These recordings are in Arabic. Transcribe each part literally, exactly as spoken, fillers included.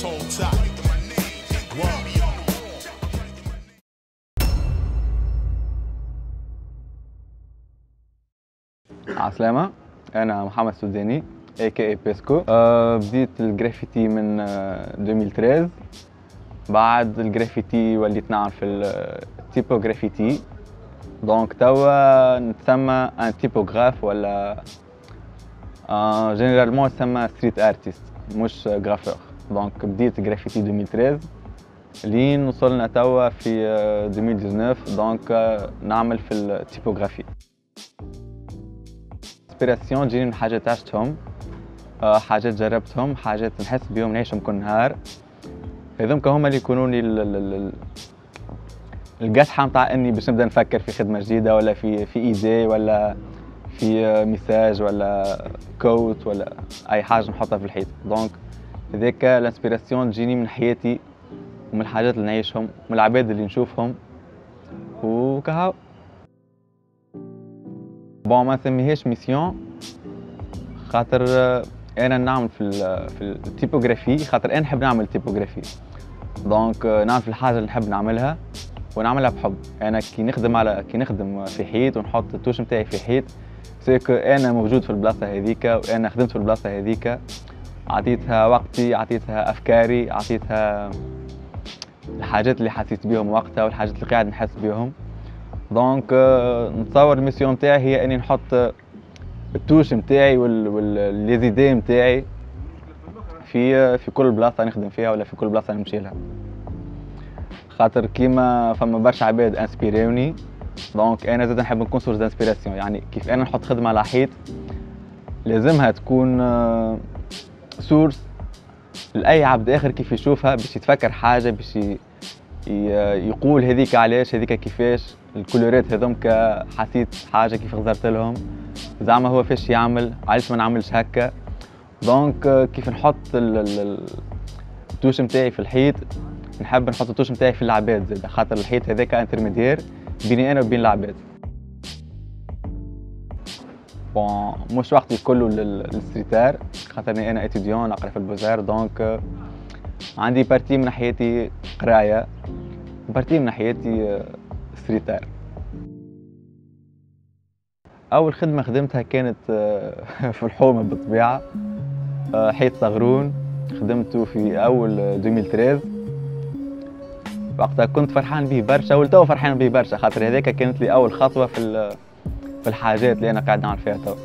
عسلامة، أنا محمد سوداني اي كي بيسكو. أه بديت الجرافيتي من أه ألفين وثلاثة. بعد الجرافيتي وليت نعرف التيبو جرافيتي، دونك توا نتسمى ان تيبوغراف ولا أه جينيرالمون تسمى ستريت ارتست مش غرافور. دونك بديت جرافيتي ألفين وثلاثة لين وصلنا توا في أه ألفين وتسعطاش، دونك أه نعمل في التيبوغرافي. انسبيراسيون تجيني من حاجات عشتهم، حاجات جربتهم، حاجات نحس بيهم نعيشهم كل نهار. هذوما هما اللي يكونوا لي القسحه نتاع اني باش نبدا نفكر في خدمه جديده ولا في في ايدي ولا في ميساج ولا كوت ولا اي حاجه نحطها في الحيط. دونك هذاك الانسبيراسيون تجيني من حياتي ومن الحاجات اللي نعيشهم ومن العباد اللي نشوفهم وكهو. بون ما نسميهاش ميسيون خاطر انا نعمل في في التيبوغرافي، خاطر انا نحب نعمل تيبوغرافي. دونك نعمل في الحاجه اللي نحب نعملها ونعملها بحب. انا كي نخدم على كي نخدم في حيط ونحط التوش نتاعي في حيط، سيكو انا موجود في البلاصه هذيك وانا خدمت في البلاصه هذيك، عطيتها وقتي، عطيتها افكاري، عطيتها الحاجات اللي حسيت بيهم وقتها والحاجات اللي قاعد نحس بيهم. دونك نتصور الميسيون نتاعي هي اني نحط التوش نتاعي واللي زيدي نتاعي في في كل بلاصه نخدم فيها ولا في كل بلاصه نمشي لها. خاطر كيما فما برشا عباد انسبيريوني، دونك انا زاد نحب نكون سورس انسبيراسيون. يعني كيف انا نحط خدمه على حيط لازمها تكون سورس لاي عبد اخر كيف يشوفها باش يتفكر حاجه، باش يقول هذيك علاش، هذيك كيفاش، الكولورات هذومك حسيت حاجه كيف غزرت لهم، زعما هو فاش يعمل، علاش ما نعملش هكا. دونك كيف نحط التوش نتاعي في الحيط، نحب نحط التوش نتاعي في العباد زاده، خاطر الحيط هذاك انترميديير بيني انا وبين العباد. بون مش وقتي كله للستريتار خاطرني انا اتيديون نقرا في البوزار، دونك عندي بارتي من حياتي قرايه وبارتي من حياتي ستريتار. اول خدمه خدمتها كانت في الحومه بالطبيعه، حيط صغرون خدمته في اول ألفين وثلاثة. وقتها كنت فرحان به برشا ولتو فرحان به برشا، خاطر هذاك كانت لي اول خطوه في في الحاجات اللي انا قاعد نعمل فيها تو.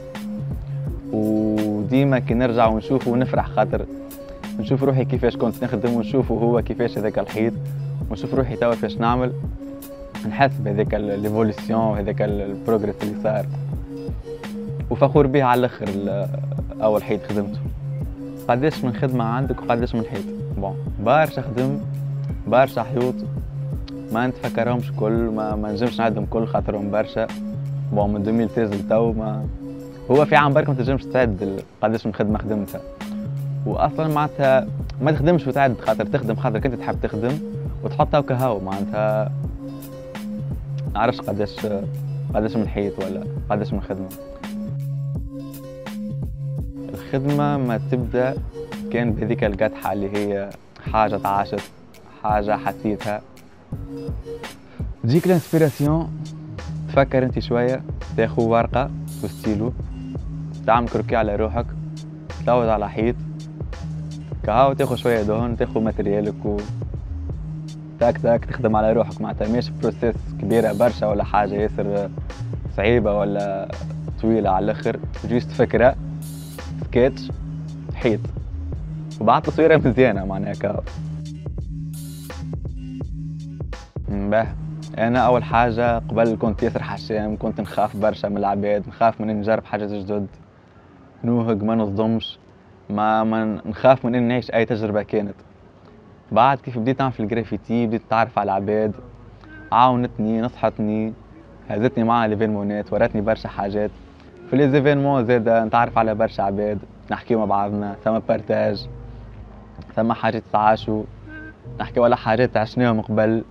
وديما كي نرجع ونشوفه ونفرح، خاطر نشوف روحي كيفاش كنت نخدم ونشوفه هو كيفاش هذاك الحيط، ونشوف روحي توا فاش نعمل، نحس بهذاك ليفوليسيون وهذاك البروغريس اللي صار، وفخور به على الاخر. اول حيط خدمته. قداش من خدمه عندك وقداش من حيط؟ بون برشا خدم، برشا حيوط ما نتفكرهمش كل، ما, ما نجمش نعدهم كل خاطرهم برشا. بون من ألفين وثلاثة لتو ما هو في عام برك ما تنجمش تعد قداش من خدمه خدمتها. واصلا معناتها ما تخدمش وتعد، خاطر تخدم خاطر كنت تحب تخدم وتحطها وكهو، معناتها نعرفش قداش قداش من حيط ولا قداش من خدمه. الخدمه ما تبدا كان بهذيك القدحه اللي هي حاجه تعاشت، حاجه حسيتها، تجيك الانسبيراسيون، تفكر انت شويه، تاخذ ورقه وستيلو، تعمل كروكي على روحك، تلوض على حيط كهو، تاخذ شويه دهن، تاخذ ماتريالك و تاك تاك تخدم على روحك. معناتها ماشي بروسيس كبيره برشا ولا حاجه ياسر صعيبه ولا طويله على الاخر، جوست فكره سكيتش حيط وبعد تصويره مزيانه معناها كهو. باه انا اول حاجه قبل كنت ياسر حشام، كنت نخاف برشا من العباد، نخاف من نجرب حاجات جدد، نوهق ما نصدمش، ما, ما نخاف من اني نعيش اي تجربه كانت. بعد كيف بديت نعمل في الجرافيتي بديت نتعرف على العباد، عاونتني، نصحتني، هزتني معها ليفينمونات، وراتني برشا حاجات. في لي زيفينمون زادا نتعرف على برشا عباد، نحكيو مع بعضنا، ثم بارتاج، ثم حاجات تعاشوا، نحكيو على حاجات عشناهم قبل،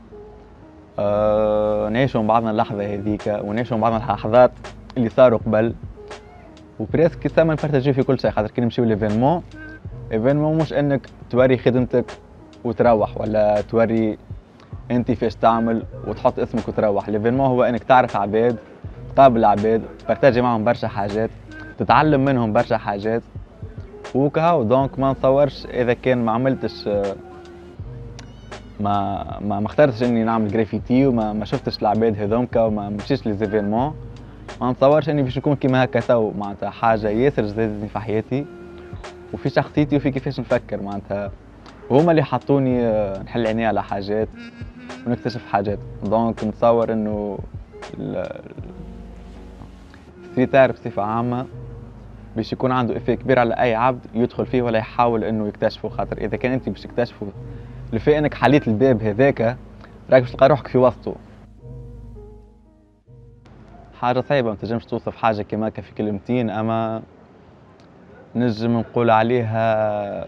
أه نعيشوا مع بعضنا اللحظه هذيك ونعيشوا مع بعضنا اللحظات اللي صاروا قبل. وبريسك ثم نبارتاجيو في كل شيء، خاطر كي نمشيو ليفينمون، ايفينمون مش انك توري خدمتك وتروح، ولا توري انت فاش تعمل وتحط اسمك وتروح. ليفينمون هو انك تعرف عباد، تقابل عباد، تبارتاجي معهم برشا حاجات، تتعلم منهم برشا حاجات وكهو. دونك ما نتصورش اذا كان ما عملتش ما ما ما اخترتش اني نعمل جرافيتي وما ما شفتش العباد هذومكا وما مشيتش ليزيفينمون، ما نتصورش اني باش نكون كيما هكا تو. معناتها حاجه ياسر زادتني في حياتي وفي شخصيتي وفي كيفاش نفكر معناتها، وهما اللي حطوني نحل عيني على حاجات ونكتشف حاجات. دونك نتصور انه الستريت ارت بصفه عامه باش يكون عنده افيه كبير على اي عبد يدخل فيه ولا يحاول انه يكتشفه. خاطر اذا كان انت باش تكتشفه لفي انك حليت الباب هذاك راك باش تلقى روحك في وسطه. حاجه صعيبه، ما تنجمش توصف حاجه كيما هكا في كلمتين، اما نجم نقول عليها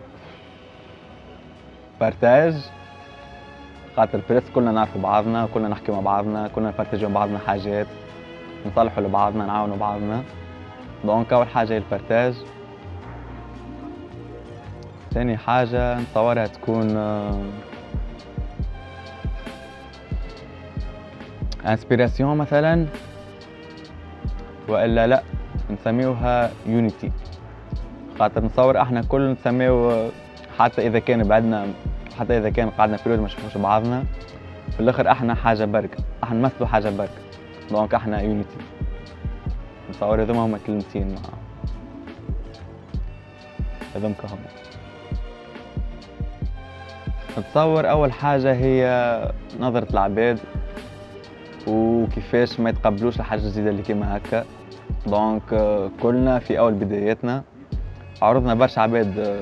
بارتاج. خاطر بريس كلنا نعرفوا بعضنا، كلنا نحكي مع بعضنا، كلنا نبارتاجيو مع بعضنا حاجات، نصلحوا لبعضنا، نعاونوا بعضنا. دونك اول حاجه هي البارتاج. ثاني حاجه نتصورها تكون انسبيراسيون مثلا، والا لا نسميوها يونيتي. خاطر نتصور احنا كل نسميو، حتى اذا كان بعدنا، حتى اذا كان قعدنا بيريود ما نشوفوش بعضنا، في الاخر احنا حاجه برك، احنا نمثلوا حاجه برك. دونك احنا يونيتي. نتصور هذوما هما كلمتين مع هذومك هما. نتصور اول حاجه هي نظره العباد وكيفاش ما يتقبلوش الحاجه الجديده اللي كيما هكا. دونك كلنا في اول بداياتنا عرضنا برشا عباد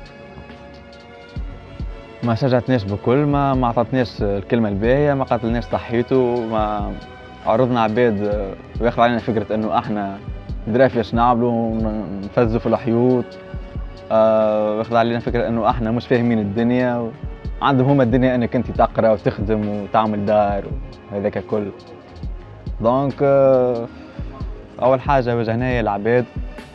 ما شجعتناش بكل، ما ما عطتناش الكلمه الباهيه، ما قتلناش صحيته، ما عرضنا عباد وياخذ علينا فكره انه احنا ندري فاش نعملوا، نفزوا في الحيوط، آه واخذ علينا فكره انه احنا مش فاهمين الدنيا، عندهم هما الدنيا انك انت تقرا وتخدم وتعمل دار وهذاك الكل. دونك آه اول حاجه واجهناها هي العباد.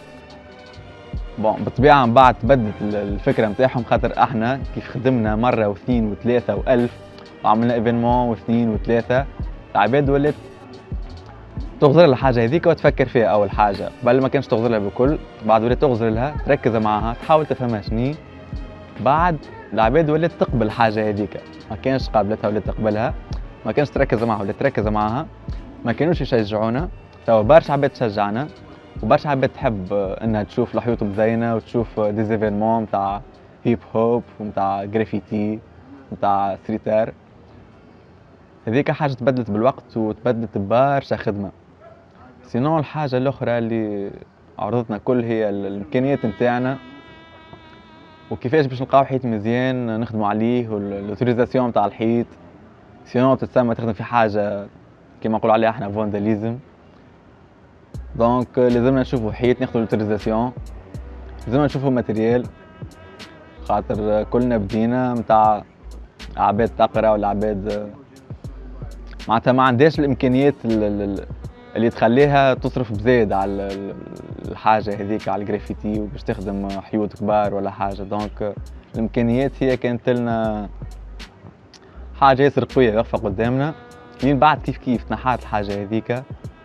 بون بالطبيعه من بعد تبدلت الفكره نتاعهم، خاطر احنا كيف خدمنا مره واثنين وثلاثه والف وعملنا ايفينمون واثنين وثلاثه، العباد ولات تغزر لها الحاجه هذيك وتفكر فيها. اول حاجه بل ما كانش تغزر لها بكل، بعد ولات تغزر لها، تركز معاها، تحاول تفهمها شني. بعد العباد ولات تقبل الحاجه هذيك، ما كانش قابلتها ولات تقبلها، ما كانش تركز معاها ولات تركز معاها، ما كانوش يشجعونا. توا برشا عباد تشجعنا وبرشا عباد تحب انها تشوف الحيوط مزينه وتشوف ديزيفينمون نتاع هيب هوب ونتاع جرافيتي نتاع ستريت ارت. هذيك حاجه تبدلت بالوقت وتبدلت برشا خدمه. سينون الحاجه الاخرى اللي عرضتنا كل هي الامكانيات نتاعنا وكيفاش باش نلقاو حيط مزيان نخدموا عليه، والاوتوريزاسيون نتاع الحيط. سينون تتسمى تخدم في حاجه كيما نقولوا عليها احنا فانداليزم. دونك لازمنا نشوفوا حيط ناخذوا الاوتوريزاسيون، لازمنا نشوفوا ماتريال، خاطر كلنا بدينا نتاع عباد تقرا ولا عباد معناتها ما عندهاش الامكانيات اللي تخليها تصرف بزايد على الحاجه هذيك، على الجرافيتي وباش تخدم حيوط كبار ولا حاجه. دونك الامكانيات هي كانت لنا حاجه ياسر قويه واقفه قدامنا. من بعد كيف كيف تنحات الحاجه هذيك،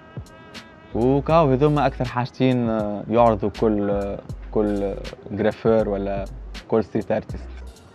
وكاو هذوما اكثر حاجتين يعرضوا كل كل جرافير ولا كل ستريت ارتست.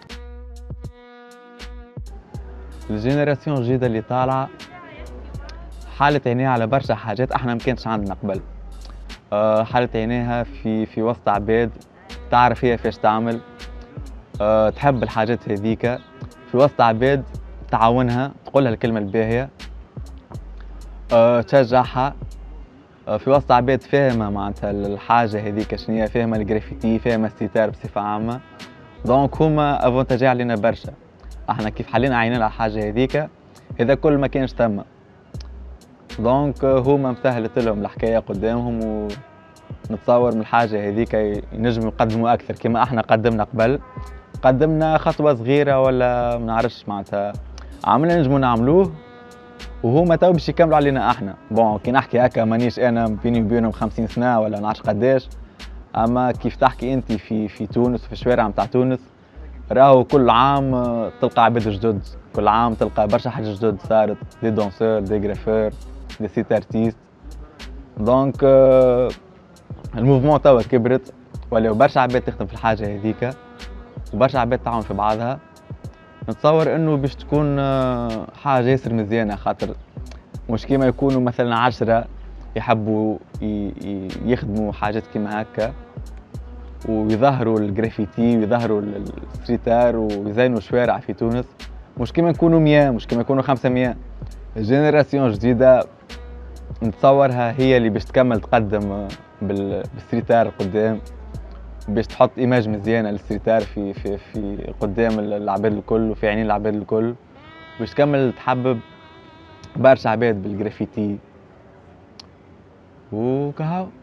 الجينيراسيون الجديده اللي طالعه حالت عينيها على برشا حاجات احنا ما كانتش عندنا قبل. أه حالت عينيها في في وسط عباد تعرف هي فاش تعمل، أه تحب الحاجات هذيك، في وسط عباد تعاونها، تقولها الكلمه الباهيه، أه تشجعها، أه في وسط عباد فاهمه معناتها الحاجه هذيك شنيا، فاهمه الجرافيتي، فاهمه الستار بصفه عامه. دونك هما افونتاجي علينا برشا. احنا كيف حلينا عينينا على الحاجه هذيك هذا كل ما كانش تم. دونك هما مسهلت لهم الحكايه قدامهم، ونتصور من الحاجه هذيك ينجموا يقدموا اكثر كما احنا قدمنا قبل. قدمنا خطوه صغيره ولا ما نعرفش معناتها عملنا نجموا نعملوه، وهما تو باش يكملوا علينا احنا. بون كي نحكي هكا مانيش انا بيني وبينهم خمسين سنه ولا ما نعرفش قداش، اما كيف تحكي انت في في تونس في الشوارع نتاع تونس راهو كل عام تلقى عباد جدد، كل عام تلقى برشا حاجة جدد صارت، دي دونسور دي غرافور دي سيت ارتيست. دونك الموفمون توا كبرت ولاو برشا عباد تخدم في الحاجة هذيك وبرشا عباد تعاون في بعضها. نتصور انه باش تكون حاجة ياسر مزيانة، خاطر مش كيما يكونوا مثلا عشرة يحبوا يخدموا حاجات كيما هكا ويظهروا الجرافيتي ويظهروا الستريتار ويزينوا الشوارع في تونس، مش كيما يكونوا مية، مش كيما يكونوا خمسمية. الجينيراسيون جديدة نتصورها هي اللي باش تكمل تقدم بالستريتار قدام، باش تحط ايماج مزيانة للستريتار في في في قدام العباد الكل وفي عينين العباد الكل، باش تكمل تحبب برشا عباد بالجرافيتي وكهو.